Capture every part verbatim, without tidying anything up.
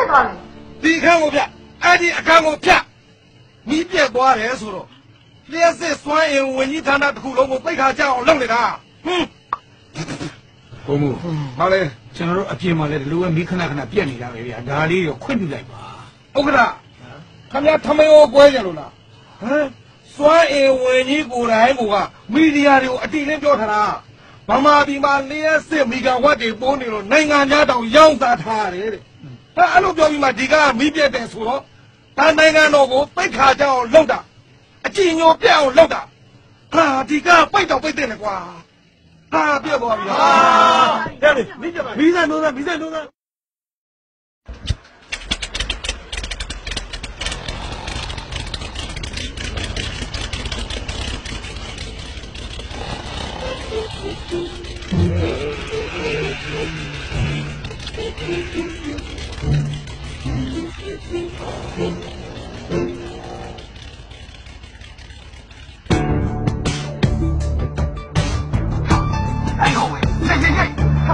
သွားလဲဒီခန်းကိုပြအဲ့ဒီအခန်းကိုပြမိပြက်သွားတယ်ဆိုတော့လျှက်စစ်စွမ်းအင်ဝင်ကြီးဌာနတစ်ခုလုံးကိုပိတ်ခါကြအောင်လုပ်နေတာဟင်းဘုံမူဟာလေကျွန်တော်တို့အပြင်မှာလည်းဒီလိုပဲမိခဏခဏပြက်နေတာပဲဗျာဒါလေးကိုခွင့်ပြုလိုက်ပါဥက္ကဋ္ဌခင်ဗျာထမင်းကိုကွဲကြလို့လားဟမ်စွမ်းအင်ဝင်ကြီးကိုယ်တိုင်ကမီဒီယာတွေကိုအတိအလင်းပြောထားတာဗမာပြည်မှာလျှက်စစ်မီဂါဝတ်တွေပိုးနေလို့နိုင်ငံခြားတောင်ရောင်းစားထားရတယ်တဲ့ဟာအဲ့လိုပြောပြီးမှဒီကမီးပြက်တယ်ဆိုတော့ဒါနိုင်ငံတော်ကိုပိတ်ခါကြအောင်လုပ်တာအကြည်ညိုပြက်အောင်လုပ်တာဟာဒီကပိတ်တော့ပိတ်တယ်လေကွာဟာပြက်သွားပြီဟာတဲ့လေမီးပြက်ပါမီးစံနိုးစံမီးစံနိုးစံ哎呦喂！耶耶耶！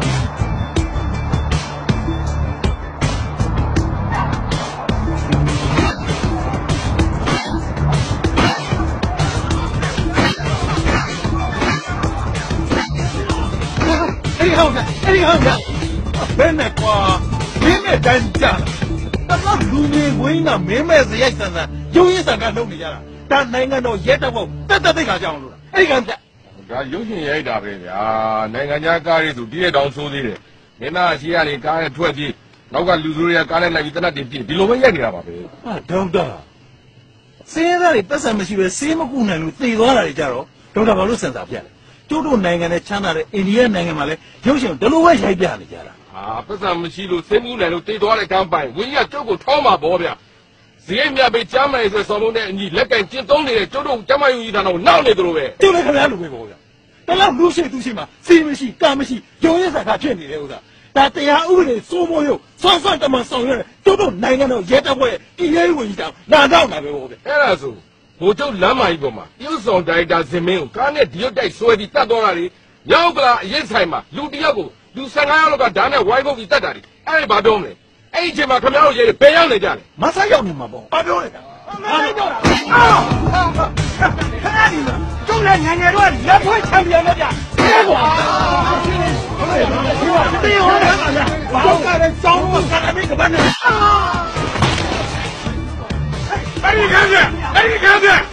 哎呀我哎呀我别那瓜，别那真假了。那那路面为那没买是一身上，有一身干弄的家了，但那个那也得我，这这这个讲路了，哎个这。ဒါရုပ်ရှင်ရိုက်တာပဲဗျာနိုင်ငံခြားကားတွေဆိုတည့်ရတောင်ဆိုးသေးတယ်မင်းသားရှိရနေကားနဲ့ထွက်ပြေးနောက်ကလူစိုးတွေကကားနဲ့လိုက်ပြီးတနတ်တင်ပြေးဒီလိုပဲရိုက်နေတာပါပဲဟာဒေါက်တာစင်းသားတွေပတ်စံမရှိပဲစေးမကူနိုင်လို့သေသွားတာတွေကြတော့ဒေါက်တာဘာလို့စင်စာပြလဲကျိုးတို့နိုင်ငံနဲ့ချမ်းသာတဲ့အိန္ဒိယနိုင်ငံမှာလည်းရုပ်ရှင်ဒီလိုပဲရိုက်ပြနေကြတာဟာပတ်စံမရှိလို့စေးမကူနိုင်လို့သေသွားတဲ့ကမ်းပိုင်ဝင်းကြီးကကျုပ်ကိုထောင်းမှာပေါ့ဗျာဈေးမြပေးချမ်းမိုင်ဆိုစော်မုန်းတဲ့အညီလက်ကင်ကျင်းသုံးနေတဲ့ကျုပ်တို့ကျမ်းမယုံကြည်တာတော့နောက်နေသလိုပဲကျုပ်လည်းခင်ဗျားလူပဲပေါ့ဗျာတလောက်လူရှိသူရှိမှာစီမရှိကာမရှိယုံရစကားဖြစ်နေတယ်ဥစ္စာဒါတရားဥပဒေစိုးမိုးရုံဆွမ်းဆွမ်းတမန်ဆောင်ရွက်ကျုပ်တို့နိုင်ငံတော်ရဲတပ်ဖွဲ့ရဲ့ပြည်ရေးဝင်ကြီးတောင်လာတော့မှာပဲပေါ့ဗျအဲ့ဒါဆိုဘိုလ်ချုပ်လမ်းမကြီးပေါ်မှာပြုဆောင်ဒါရိုက်တာဇင်မင်းကိုကားနဲ့ဒီရုပ်တိုက်ဆွဲပြီးတတ်သွားတာလေရောက်ကလာအရေးဆိုင်မှာလူတယောက်ကိုလူဆယ်ငါးယောက်လောက်ကဓာတ်နဲ့ဝိုင်းကုန်ပြီးတတ်တာလေအဲ့ဒီဘာပြောမလဲအဲ့ဒီအချိန်မှာခင်ဗျားတို့ရဲဘယ်ရောက်နေကြလဲမဆရောက်နေမှာပေါ့ဘာပြောလဲဘာပြောတာအာခဏဒီမှာကျုပ်လည်းငယ်ငယ်တော့လက်ဖွဲ့ချန်ပီယံပဲဗျာအဲကွာတေးရောတယ်ဗျာဘာကလဲစောင်းကကလည်းကဘာနဲ့အဲ့ဒီကမ်းကအဲ့ဒီကမ်းက